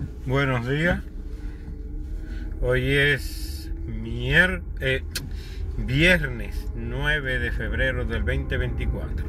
Buenos días. Hoy es viernes 9 de febrero del 2024.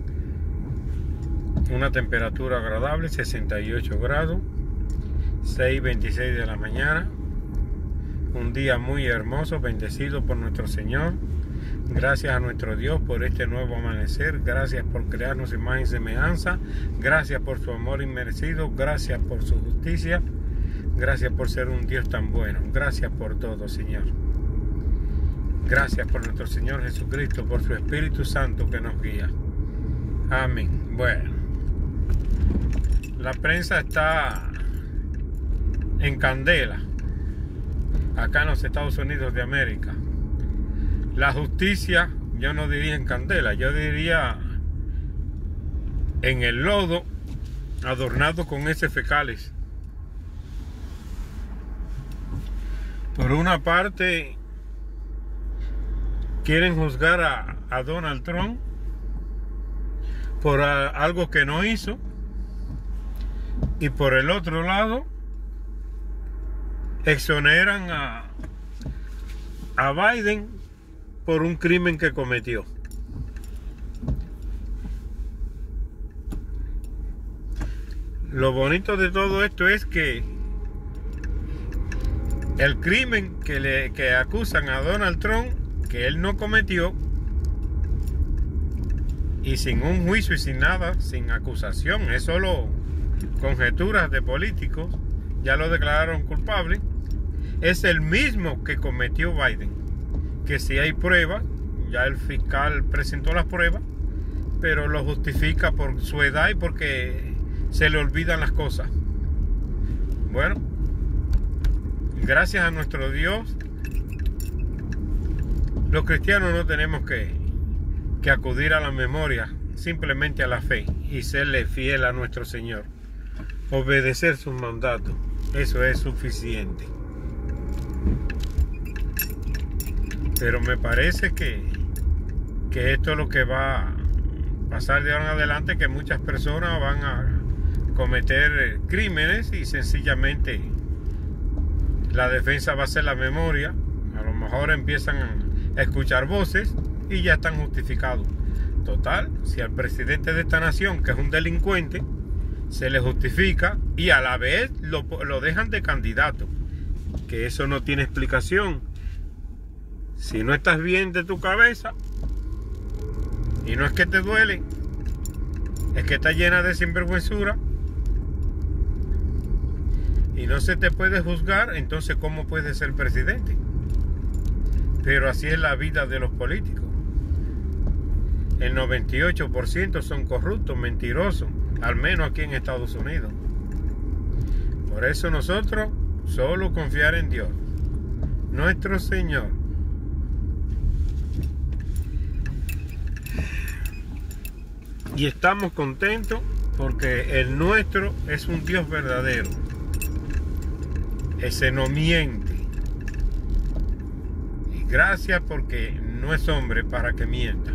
Una temperatura agradable, 68 grados, 6:26 de la mañana. Un día muy hermoso, bendecido por nuestro Señor. Gracias a nuestro Dios por este nuevo amanecer. Gracias por crearnos imagen y semejanza. Gracias por su amor inmerecido. Gracias por su justicia. Gracias por ser un Dios tan bueno. Gracias por todo, Señor. Gracias por nuestro Señor Jesucristo, por su Espíritu Santo que nos guía. Amén. Bueno, la prensa está en candela acá en los Estados Unidos de América. La justicia, yo no diría en candela, yo diría en el lodo, adornado con heces fecales. Por una parte, quieren juzgar a Donald Trump por algo que no hizo, y por el otro lado, exoneran a Biden por un crimen que cometió. Lo bonito de todo esto es que el crimen que acusan a Donald Trump, que él no cometió, y sin un juicio y sin nada, sin acusación, es solo conjeturas de políticos, ya lo declararon culpable, es el mismo que cometió Biden. Que si hay pruebas, ya el fiscal presentó las pruebas, pero lo justifica por su edad y porque se le olvidan las cosas. Bueno, gracias a nuestro Dios, los cristianos no tenemos que acudir a la memoria, simplemente a la fe y serle fiel a nuestro Señor. Obedecer sus mandatos, eso es suficiente. Pero me parece que esto es lo que va a pasar de ahora en adelante, que muchas personas van a cometer crímenes y sencillamente la defensa va a ser la memoria. A lo mejor empiezan a escuchar voces y ya están justificados. Total, si al presidente de esta nación, que es un delincuente, se le justifica y a la vez lo dejan de candidato, que eso no tiene explicación. Si no estás bien de tu cabeza, y no es que te duele, es que está llena de sinvergüenzura y no se te puede juzgar, entonces ¿cómo puedes ser presidente? Pero así es la vida de los políticos. El 98% son corruptos, mentirosos, al menos aquí en Estados Unidos. Por eso nosotros solo confiar en Dios, nuestro Señor. Y estamos contentos porque el nuestro es un Dios verdadero. Ese no miente. Y gracias porque no es hombre para que mienta.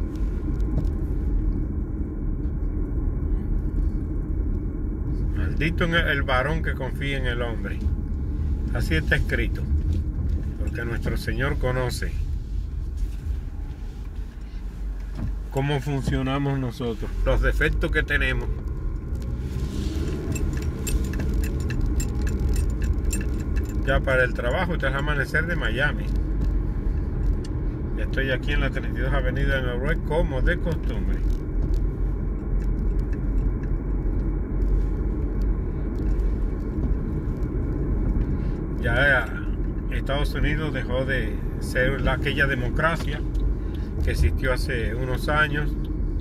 Maldito el varón que confía en el hombre. Así está escrito. Porque nuestro Señor conoce cómo funcionamos nosotros, los defectos que tenemos. Ya para el trabajo, este es el amanecer de Miami. Ya estoy aquí en la 32 Avenida de Nueva York, como de costumbre. Ya Estados Unidos dejó de ser aquella democracia que existió hace unos años,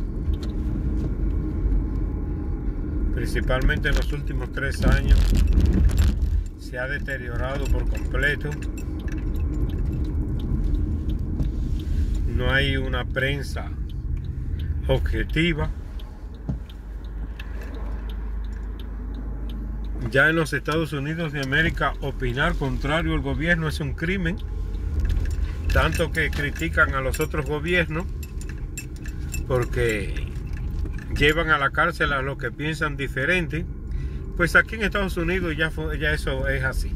principalmente en los últimos 3 años. Se ha deteriorado por completo. No hay una prensa objetiva. Ya en los Estados Unidos de América, opinar contrario al gobierno es un crimen. Tanto que critican a los otros gobiernos porque llevan a la cárcel a los que piensan diferente, Pues aquí en Estados Unidos ya eso es así.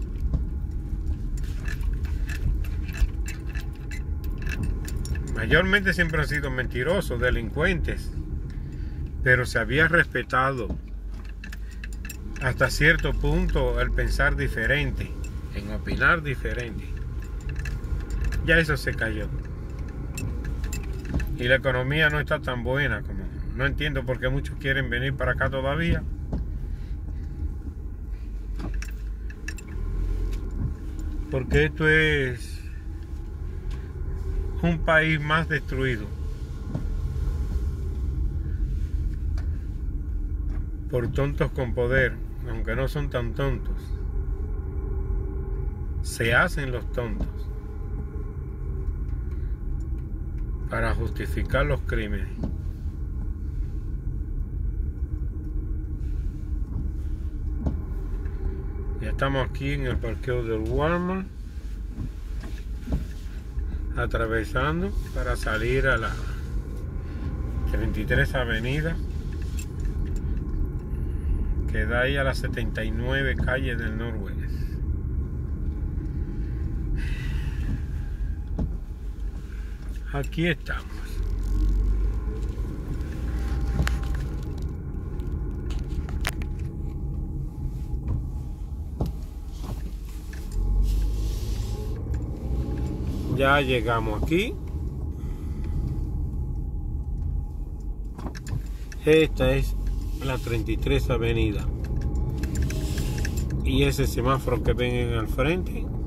Mayormente siempre han sido mentirosos, delincuentes, pero se había respetado hasta cierto punto el pensar diferente, en opinar diferente. Ya eso se cayó. Y la economía no está tan buena como... No entiendo por qué muchos quieren venir para acá todavía. Porque esto es un país más destruido por tontos con poder, aunque no son tan tontos. Se hacen los tontos para justificar los crímenes. Ya estamos aquí en el parqueo del Walmart, atravesando para salir a la 33 Avenida, que da ahí a las 79 calles del Norwest. Aquí estamos. Ya llegamos aquí. Esta es la 33 Avenida. Y ese semáforo que ven al frente